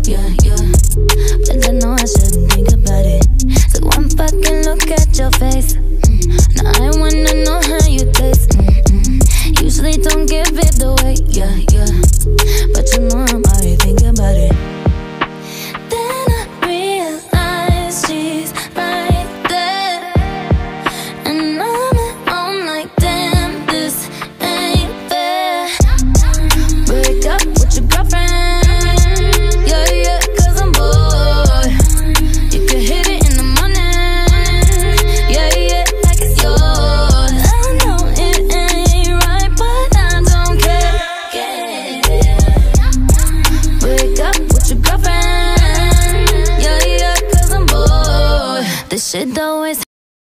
yeah, yeah. But I know I shouldn't think about it. So one fucking look at your face. Now I wanna know how you taste. Usually don't give it away, yeah, yeah. But you know I'm already thinking about it. Then I realize she's right there, and I'm alone like damn, this ain't fair. Break up with your girlfriend, yeah, yeah, cause I'm bored. You can hit it in the morning, yeah, yeah, like it's yours. I know it ain't right, but I don't care, yeah. Break up with your girlfriend, yeah, yeah, cause I'm bored. This shit always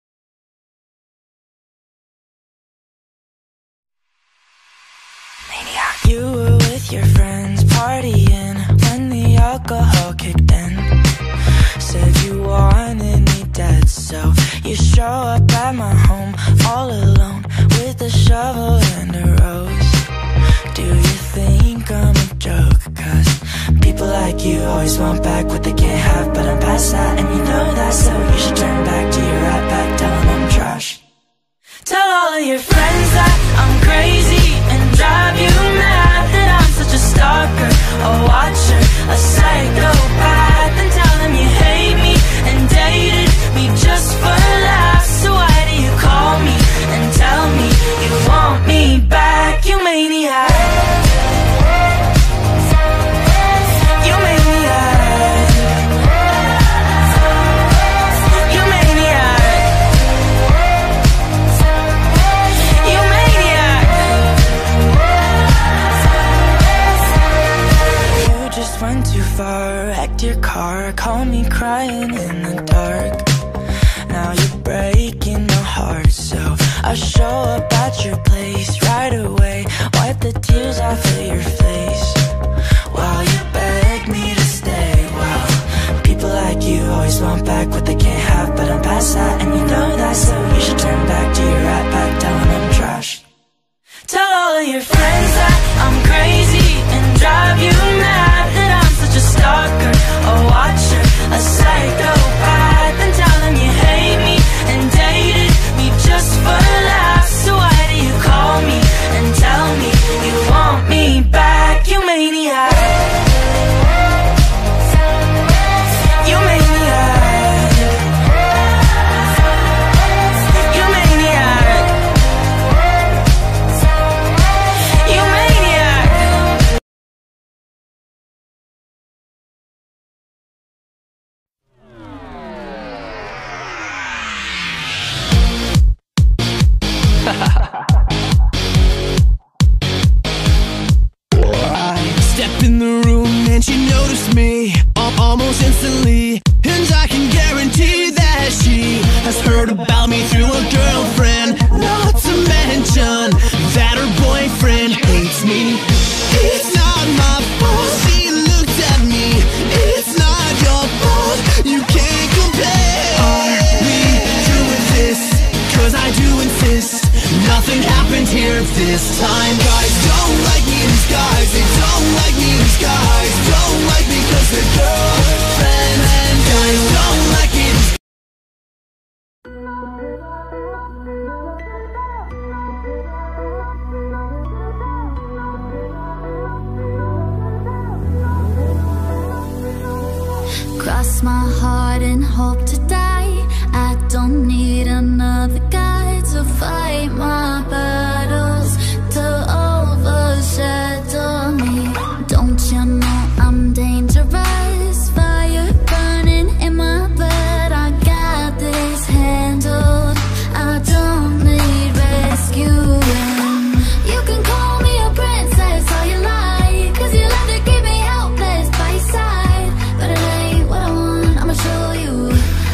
You were with your friends partying when the alcohol kicked in. Said you wanted me dead, so you show up at my home all alone with a shovel and a rose. Do you think I'm a joke? Cause people like you always want back what they can't have, but I'm past that and you know that, so you should turn back to your right back, tell them I'm trash. Tell all of your friends that I'm crazy and drive you mad, that I'm such a stalker, a watcher, a psychopath, and tell them you hate me and dated me just for laughs. So why do you call me and tell me you want me back, you maniac? You maniac. You maniac. You maniac. You just went too far, wrecked your car, call me crying in the dark. Now you're breaking my heart, so I show up at your place right away, wipe the tears off of your face while you beg me to stay. Wow, people like you always want back what they can't have, but I'm past that and you know that, so you should turn back to your right back, tell them I'm trash. Tell all of your friends that I'm crazy and drive you mad, that I'm such a stalker, a watcher, a psychopath, and tell them you hate me and dated me just for laughs. So why do you call me and tell me you want me back, you maniac? You maniac. You maniac. You maniac. Step in the room and she noticed me almost instantly, and I can guarantee that she has heard about me through a girlfriend. Not to mention that her boyfriend hates me. It's not my fault she looked at me. It's not your fault, you can't compare. Are we doing this? Cause I do insist nothing happened here this time. Guys don't like me in disguise, they don't like me in disguise. Don't like me cause they're girlfriends, and guys don't like me in disguise. cross my heart and hope to die. I don't need another guy to fight my battles, to overshadow me. Don't you know I'm dangerous? Fire burning in my blood. I got this handled. I don't need rescuing. You can call me a princess all you like, 'cause you love to keep me helpless by your side. But it ain't what I want, I'ma show you.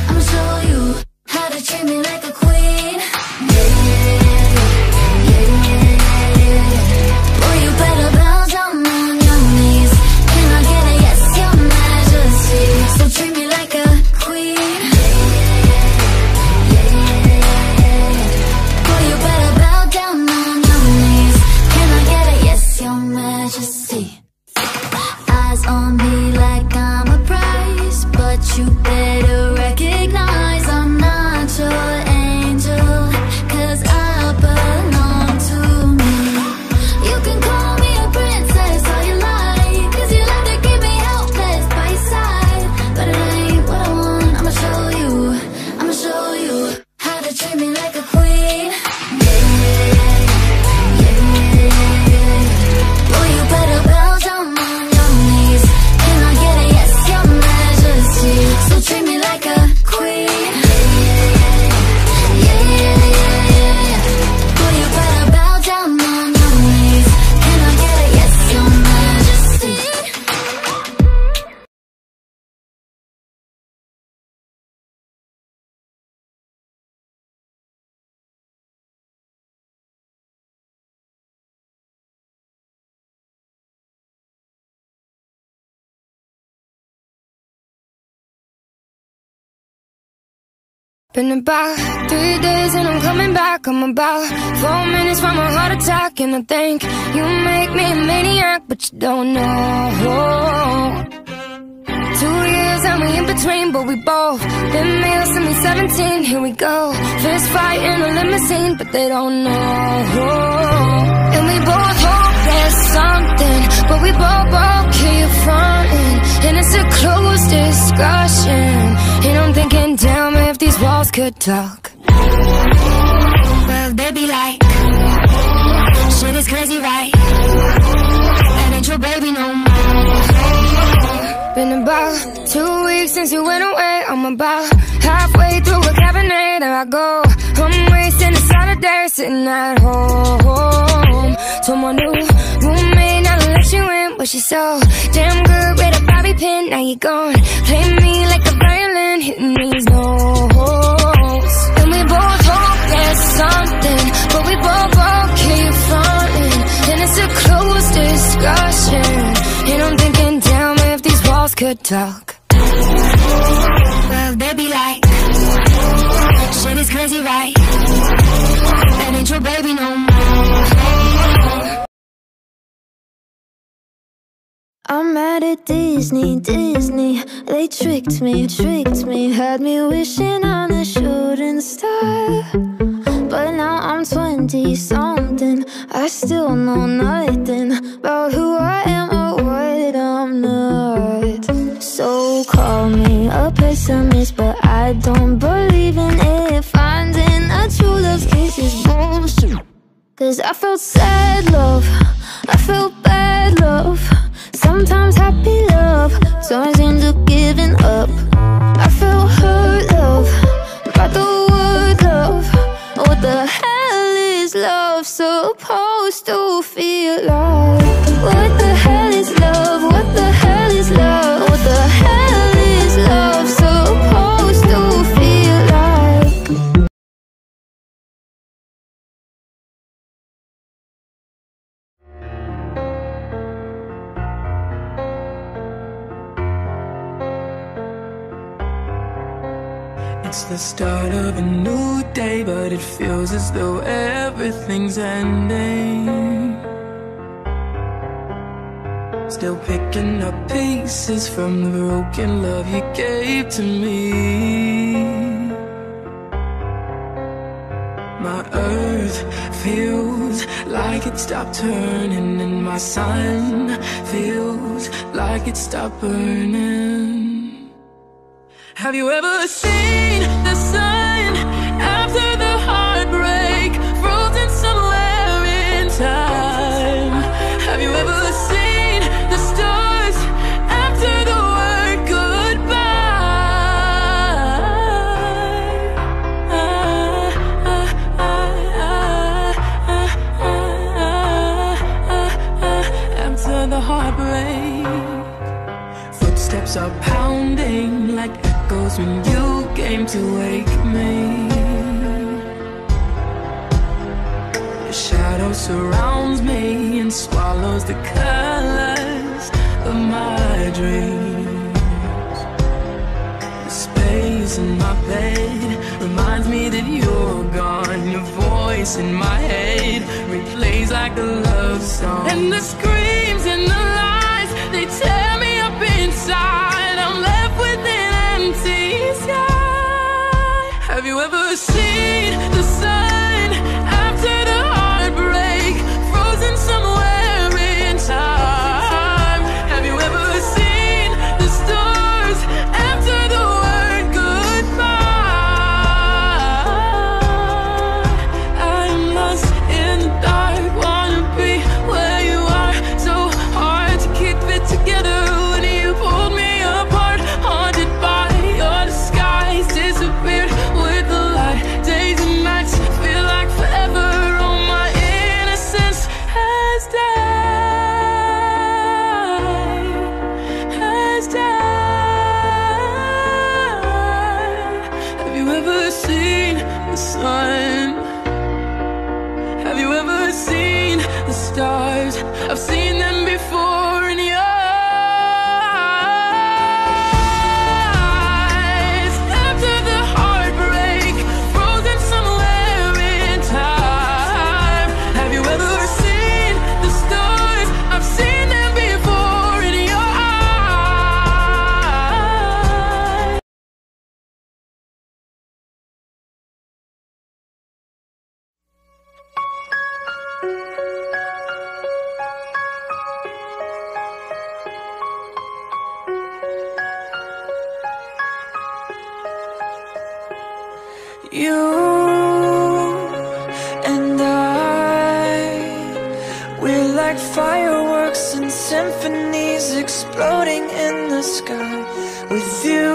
Been about 3 days and I'm coming back. I'm about 4 minutes from a heart attack. And I think you make me a maniac, but you don't know. 2 years and we in between, but we both been male since we 17. Here we go, fist fight in a limousine, but they don't know. And we both hope there's something, but we both keep fronting. And it's a closed discussion. And I'm thinking, damn, if these walls could talk. Well, they be like, shit is crazy, right? That ain't your baby no more. Been about 2 weeks since you went away. I'm about halfway through a cabinet. There I go, I'm wasting a Saturday sitting at home. Told my new roommate not to let you in, but she's so damn good with a bobby pin. Now you gone, play me like a violin, hitting these notes. And we both hope there's something, but we both keep fronting. And it's a closed discussion. And I'm thinking, damn, if these walls could talk. Well, they be like, shit is crazy, right? That ain't your baby no more. I'm mad at Disney, they tricked me, had me wishing on a shooting star. But now I'm 20-something, I still know nothing about who I am or what I'm not. So call me a pessimist, but I don't believe in it. Finding a true love's kiss is bullshit. Cause I felt sad love, I felt bad love, sometimes happy love turns into giving up. I felt hurt love, by the word love. What the hell is love supposed to feel like? What the hell is love? What the hell is love? What the hell is love supposed to feel like? It's the start of a new day, but it feels as though everything's ending. Still picking up pieces from the broken love you gave to me. My earth feels like it stopped turning, and my sun feels like it stopped burning. Have you ever seen the sun after the heartbreak, frozen somewhere in time? Have you ever seen the stars after the word goodbye? After the heartbreak, footsteps are pounding like echoes when you came to wake me. The shadow surrounds me and swallows the colors of my dreams. The space in my bed reminds me that you're gone. Your voice in my head replays like a love song. And the screams and the lies, they tear me up inside. I'm left with an empty sky. Have you ever seen the sun after the heartbreak, frozen somewhere in time? Have you ever seen the stars after the word goodbye? I'm lost in the dark, wanna be where you are. So hard to keep it together when you pulled me apart. Haunted by your disguise, disappeared with the light. Days and we're like fireworks and symphonies exploding in the sky. With you,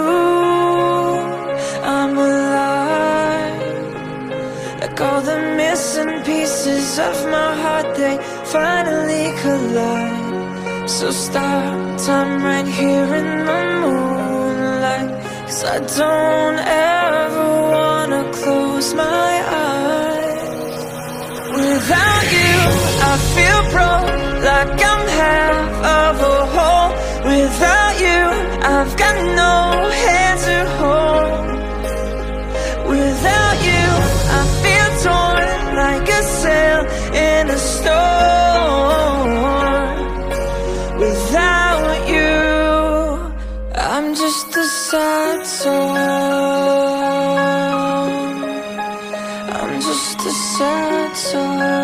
I'm alive. Like all the missing pieces of my heart, they finally collide. So stop time right here in the moonlight, 'cause I don't ever wanna close my eyes. Without you, I feel broke, like I'm half of a whole. Without you, I've got no hand to hold. Without you, I feel torn like a sail in a storm. Without you, I'm just a sad song. I'm just a sad song.